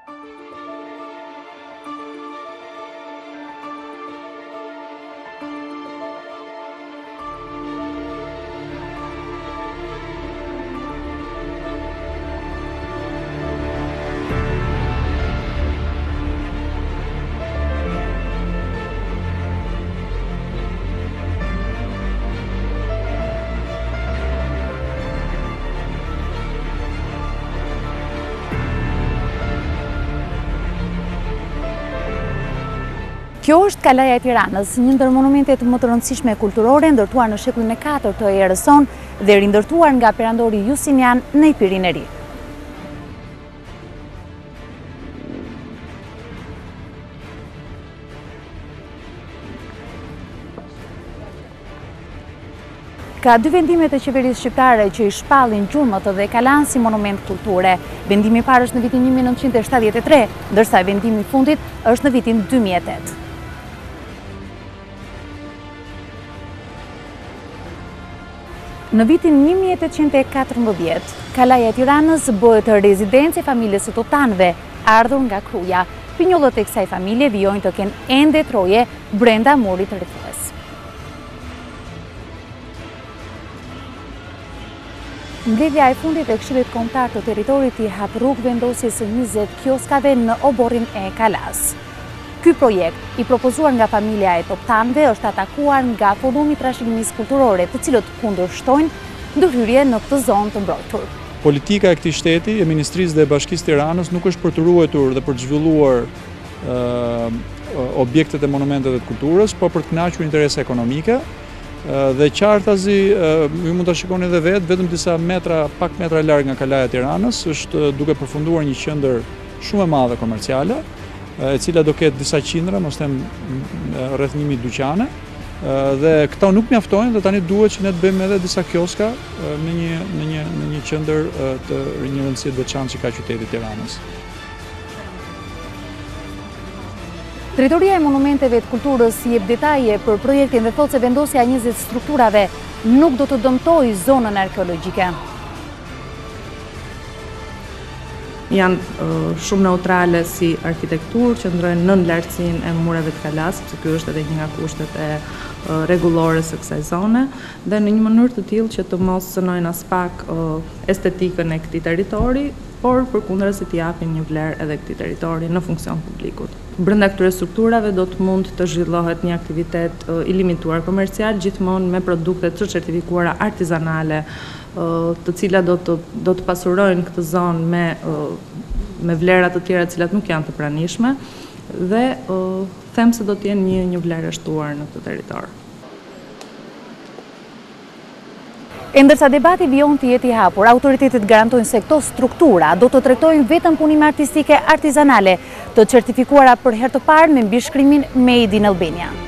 Kjo është Kalaja e Tiranës, një ndër monumentet më të rëndësishme kulturore, ndërtuar në shekullin e 4 të erës sonë dhe rindërtuar nga perandori Justinian në Ipirin e Ri. Ka dy vendimet e qeverisë shqiptare që i shpallin gjurmët dhe kalan si monument kulture. Vendimi i parë është në vitin 1973, ndërsa vendimi i fundit është në vitin 2008. Në vitin 1814, Kalaja e Tiranës bëhet rezidencë e familjes së Totanëve, ardhur nga Kruja. Pinjollët e kësaj familje vijojnë të kenë ende troje brenda murit të rrethues. Mbledhja e fundit e Këshillit Kombëtar të Territorit i hap rrugë vendosjes së 20 kioskave në oborrin e Kalas. Ky projekt, i propozuar nga familja e Totanëve, është atakuar nga Forumi i Trashëgimisë Kulturore, të cilët kundërshtojnë ndërhyrje në këtë zonë të mbrojtur. Politika e këtij shteti, e Ministrisë dhe Bashkisë Tiranës, nuk është për të ruajtur dhe për të zhvilluar objektet e monumentet të kulturës, por për të kënaqur interese ekonomike. Dhe qartazi, ju mund ta shikoni edhe vetëm disa metra, pak metra larg nga Kalaja e Tiranës, është duke përfunduar një qendër shumë e madhe komerciale, e cila do ketë disa qindra, mos them rreth 1000 dyqane, dhe këta nuk mjaftojnë dhe tani duhet që ne të bëjmë edhe disa kioska në një qendër të një rëndësie të veçantë që ka qyteti i Tiranës. Drejtoria e monumenteve të kulturës jep detaje për projektin dhe thotë se vendosja e 20 strukturave nuk do të dëmtojë zonën arkeologjike. Janë shumë neutrale si arkitekturë, që ndrojnë nën lartësinë e mureve të Kalas, sepse ky është edhe një nga kushtet e rregullore së kësaj zone, dhe në një mënyrë të tillë që të mos sënojnë as pak estetikën e këtij territori, por përkundër se t'i japin një vlerë edhe këtij territori në funksion publikut. Brenda këtyre strukturave do të mund të zhvillohet një aktivitet i limituar komercial, gjithmonë me produkte të certifikuara artizanale, të cilat do të pasurojnë këtë zonë me vlera të tjera të cilat nuk janë të pranishme, dhe them se do të jenë një vlerë e shtuar në këtë territor. Ndërsa debati vijon të jetë i hapur, autoritetet garantojnë se këto struktura do të trajtojnë vetëm punime artistike artizanale, të certifikuara për herë të parë me mbishkrimin Made in Albania.